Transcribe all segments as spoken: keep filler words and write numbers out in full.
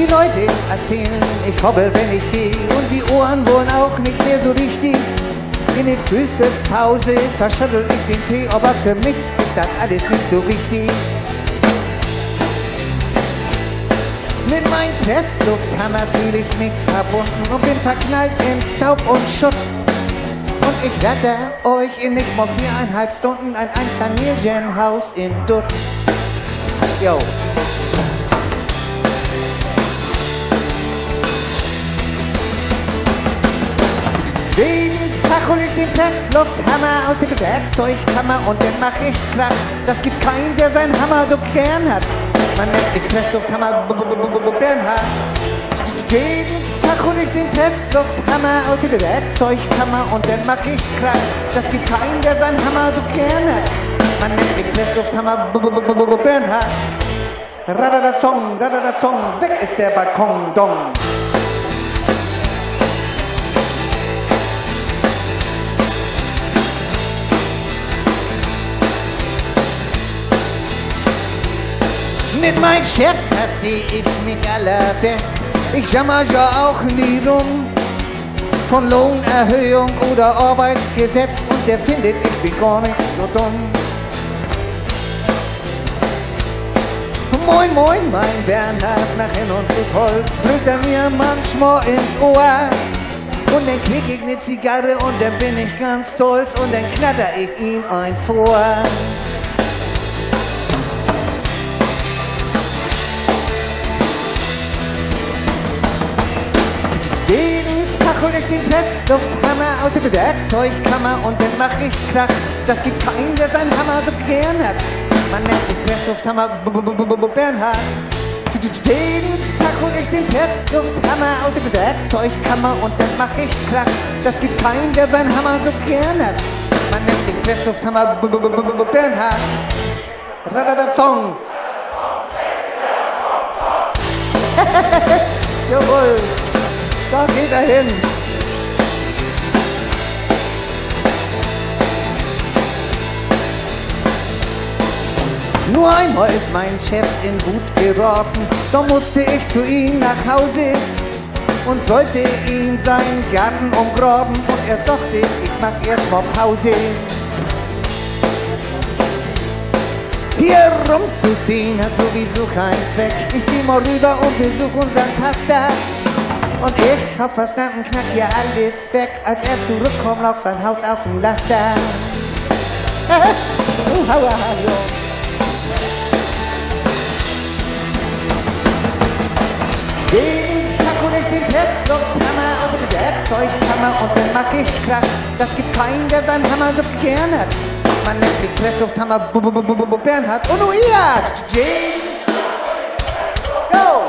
Die Leute erzählen, ich hobbel, wenn ich geh, und die Ohren wollen auch nicht mehr so richtig. In den Frühstückspause verschüttel ich den Tee, aber für mich ist das alles nicht so wichtig. Mit meinem Presslufthammer fühle ich mich verbunden und bin verknallt in Staub und Schutt. Und ich rette euch in nicht mal viereinhalb Stunden ein Einfamilienhaus in Dutt. Yo. Jeden Tag hol ich den Presslufthammer aus der Werkzeugkammer und dann mach ich Krach. Das gibt keinen, der seinen Hammer so gern hat. Man nennt mich Presslufthammer Bernhard. Jeden Tag hol ich den Presslufthammer aus der Werkzeugkammer und dann mach ich Krach. Das gibt keinen, der seinen Hammer so gern hat. Man nennt mich Presslufthammer Bernhard. Radadazong, radadazong, weg ist der Balkon, dong. Mit meinem Chef versteh ich mich allerbest. Ich jammer ja auch nie rum von Lohnerhöhung oder Arbeitsgesetz, und der findet, ich bin gar nicht so dumm. Moin, moin, mein Bernhard, nach Hen und Blut Holz, blökt er mir manchmal ins Ohr. Und dann krieg ich ne Zigarre und dann bin ich ganz stolz und dann knatter ich ihn ein vor. Jeden Tag hol ich den Presslufthammer aus der Werkzeugkammer und dann mach ich Krach. Das gibt keinen, der seinen Hammer so gern hat. Man nennt mich Presslufthammer Bernhard. Jeden Tag hol ich den Presslufthammer aus der Werkzeugkammer und dann mach ich Krach. Das gibt keinen, der seinen Hammer so gern hat. Man nennt mich Presslufthammer Bernhard. Radadazong. Jawohl. Da geht er hin. Nur einmal ist mein Chef in Wut geraten, da musste ich zu ihm nach Hause und sollte ihn seinen Garten umgraben, und er sagte, ich mach erst mal Pause. Hier rumzustehen hat sowieso keinen Zweck. Ich geh mal rüber und besuch unseren Pastor. Und ich hab verstanden, knack hier alles weg. Als er zurückkommt, lag sein Haus auf dem Laster. Jeden Tag hol ich den Presslufthammer aus der Werkzeugkammer und dann mach ich Krach. Das gibt keinen, der seinen Hammer so gern hat. Man nennt mich Presslufthammer Bernhard. Und nur ihr! Jeden Go!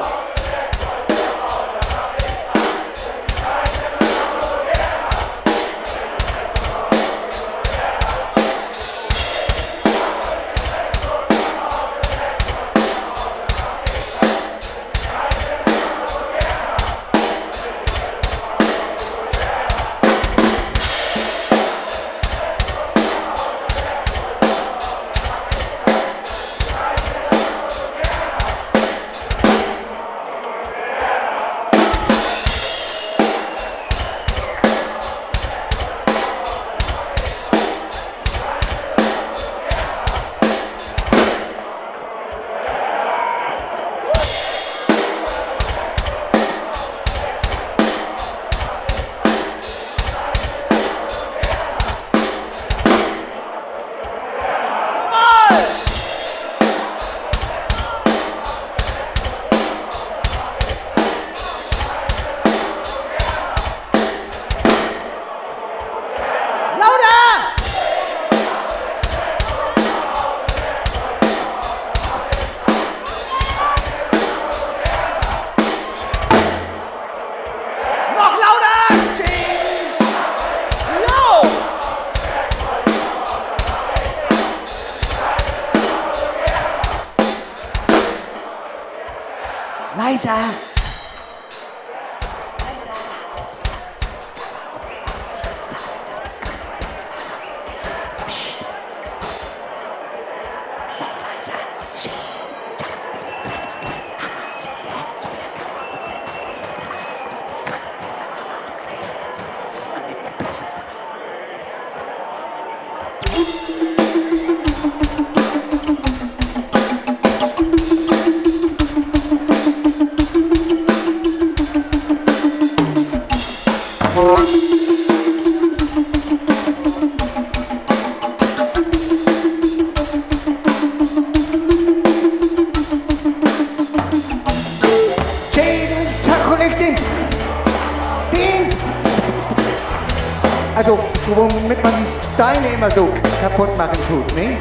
Leiser! Den, den, also womit man die Steine immer so kaputt machen tut, ne?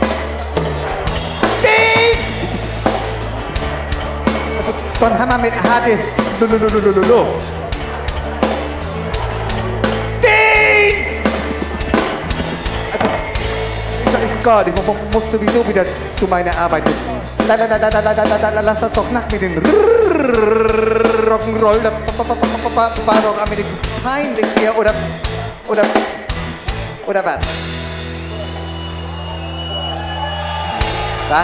Den! Also so ein Hammer mit harte Luft. Den! Also, Gott, ich muss sowieso wieder zu meiner Arbeit. Lass das doch nach mit den Rock'n'Roll. Das war doch am Ende peinlich hier, oder, oder, oder was? Was?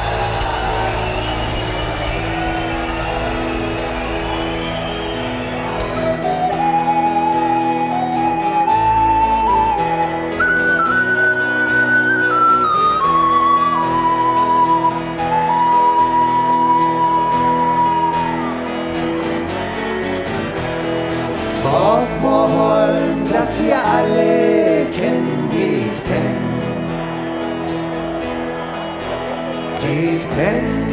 Drauf wollen, dass wir alle kennen, geht pennen. Geht pennen.